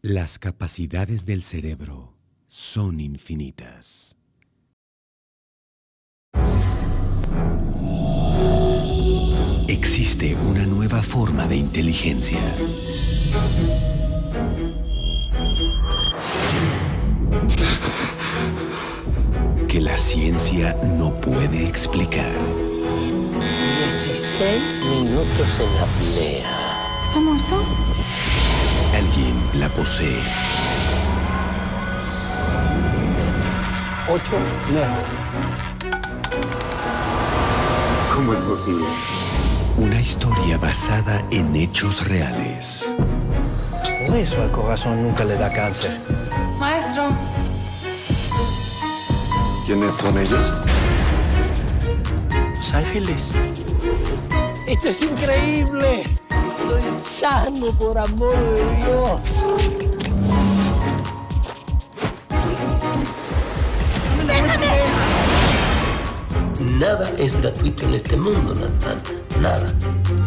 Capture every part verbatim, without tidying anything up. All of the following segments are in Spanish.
Las capacidades del cerebro son infinitas. Existe una nueva forma de inteligencia. Que la ciencia no puede explicar. dieciséis minutos en la apnea. ¿Está muerto? Alguien la posee. Ocho, nueve. ¿Cómo es posible? Una historia basada en hechos reales. Por eso al corazón nunca le da cáncer. Maestro. ¿Quiénes son ellos? Los ángeles. ¡Esto es increíble! Estoy sano, por amor de Dios. Nada es gratuito en este mundo, Nathan. Nada.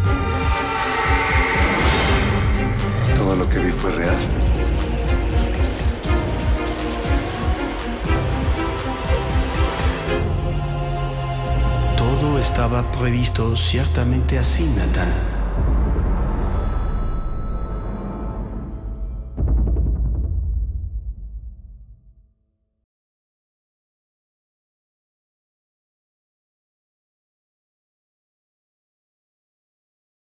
Todo lo que vi fue real. Todo estaba previsto ciertamente así, Nathan.